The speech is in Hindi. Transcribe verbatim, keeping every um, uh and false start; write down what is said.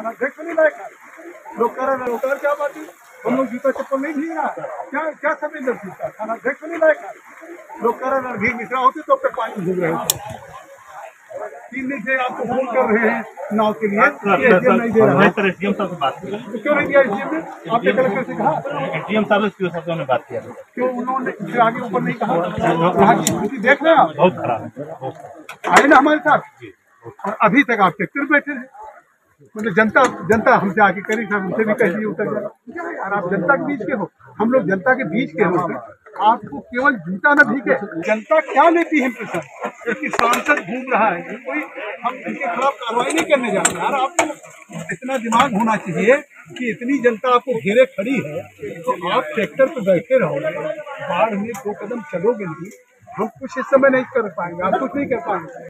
थाना अध्यक्ष नहीं लायक लोग कह रहे हैं क्या बात है, हम लोग जूता चप्पल नहीं भीग रहा, क्या क्या संवेदनशील था, थाना अध्यक्ष नहीं लायक लोग कह रहे हैं भीग मिश्रा होते तो अपने पानी भूग रहे होते। तीन दिन से आपको फोन कर रहे हैं नाव के लिए, एसडीएम नहीं दे रहा है। एसडीएम साहब से बात किया तो क्यों नहीं दिया एसडीएम ने? आपने कलेक्टर से कहा? एसडीएम साहब से उन्होंने बात किया, क्यों उन्होंने फिर आगे ऊपर नहीं कहा? यहाँ की स्थिति देख रहे हैं आप, बहुत खराब है। आए ना हमारे साथ, और अभी तक आप ट्रैक्टर बैठे हैं। मतलब जनता जनता हमसे आके करी सर, हमसे भी कह दिए उतर जाए यार, आप जनता के बीच के हो, हम लोग जनता के बीच के हो, आपको केवल जूता न भीगे। जनता क्या लेती है प्रेशर, क्योंकि सांसद घूम रहा है, कोई हम इनके खिलाफ कार्रवाई नहीं करने जा रहे यार। आपको इतना दिमाग होना चाहिए कि इतनी जनता आपको घेरे खड़ी है तो आप ट्रैक्टर पे बैठे रहो, बाढ़ में दो कदम चलोगे नहीं, हम कुछ इस समय नहीं कर पाएंगे, आप कुछ नहीं कर पाएंगे।